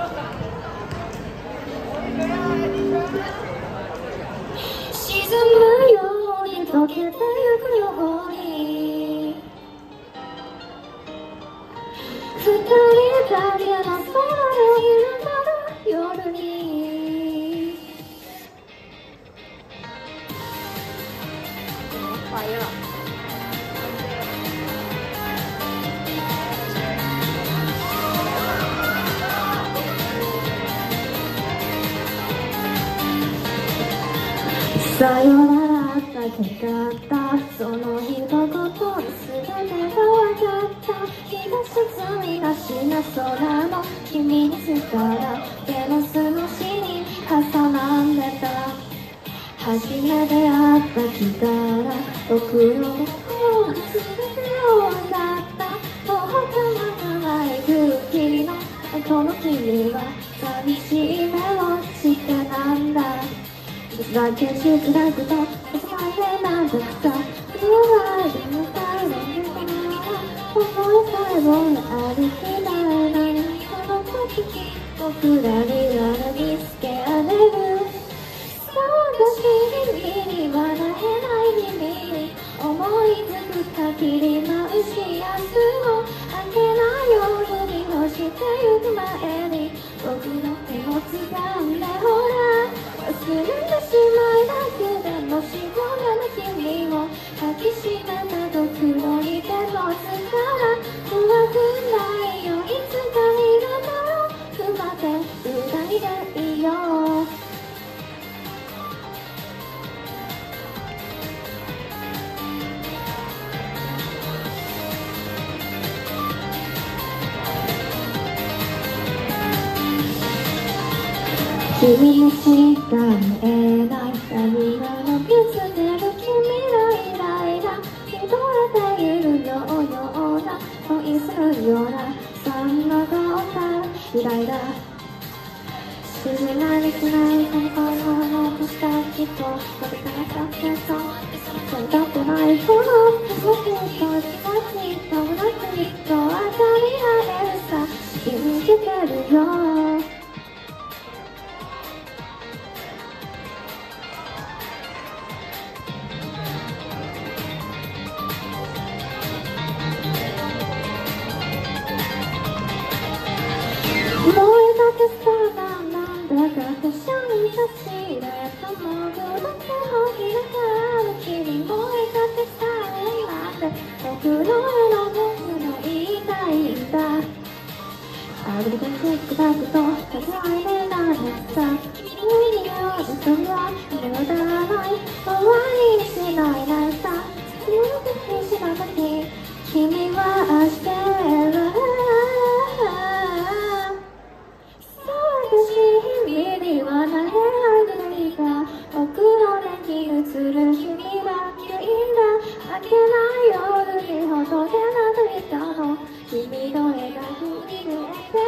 沈むように溶けてゆくように二人だけの空で彩る夜にファイヤーさよならだけだったその一言で全てが分かった日が沈みがちな空の君にしたらベノスの死に重なってた初めて会った日から僕の心が全てを分かったもう他がない空気のこの君は寂しい目をしてなんだだけしづらくてお前でなんだくさ言われるのかいのに思いさえも歩きたいのにその時僕らには見つけられる私にはなれない日々思いつく限りまうし明日を明けない夜に干してゆく前に僕の手を掴んでほら忘れてしまいだけでもしごめん君を抱きしめたと黒に手のつから怖くないよいつかいるの踏まって歌いでいいよ君にしか見えない涙の傷出る君のイライラ聞こえているような恋するようなそんなことイライラ静まりしないその声を残したきっと飛びからかけそう選択ないこの僕と自殺に友達にと当たり合えるさ信じてるよ思いがけそうななんだか不思議なしれたもぐだけを開かぬ君思いがけさえなんて僕の絵の僕の言いたいんだあるべきだけど数えれないさ君によるそれは無駄ない終わりにしないなんさ言うべきしなかき君は明日る君にはなれない何か僕の目に映る君だけいいんだ明けない夜にほどけなくいたの君の絵が振り出てく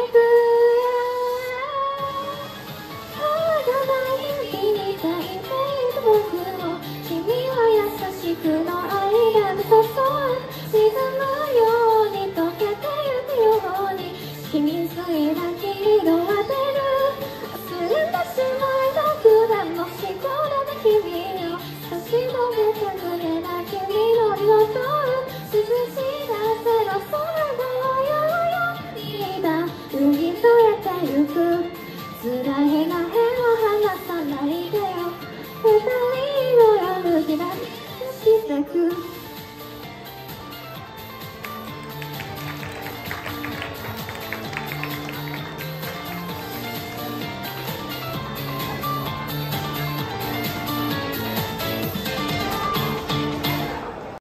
歯がない指みたいに僕を君は優しくの愛で嘘そう沈むように溶けてゆくように君すいだ君の当てる忘れてしまいたくてもしこれで君を差し伸べてくれない君の色と涼しい風の空がよよ君だ海に増えてゆく辛いな手を離さないでよ二人の夜日がしてく